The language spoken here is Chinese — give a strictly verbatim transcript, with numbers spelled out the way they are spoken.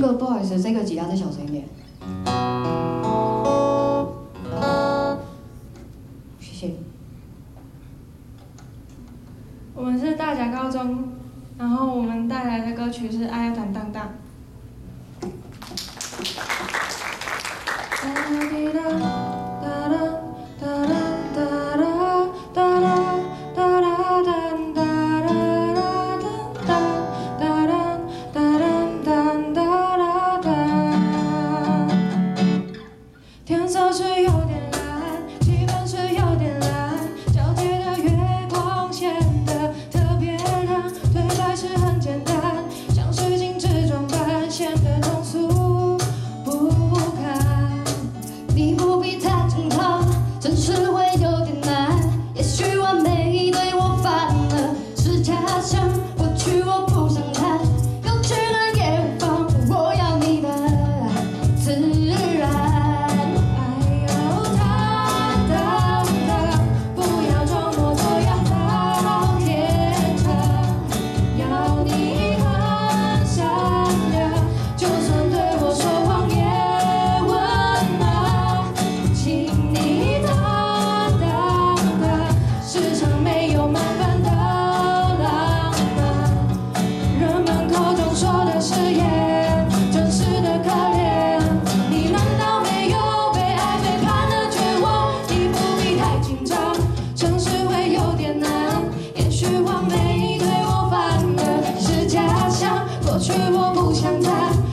个不好意思，这个吉他再小声一点。谢谢。 我们是大甲高中，然后我们带来的歌曲是《爱要坦荡荡》。天色是有点蓝，气氛是有点蓝，皎洁的月光显得特别亮。对白是很简单，像是精致装扮，显得通俗不堪。 你不必太惊慌，真实会有点难。也许完美对我犯了是假象，过去我不想谈，有去了也无妨，我要你的自然。 过去我不想谈。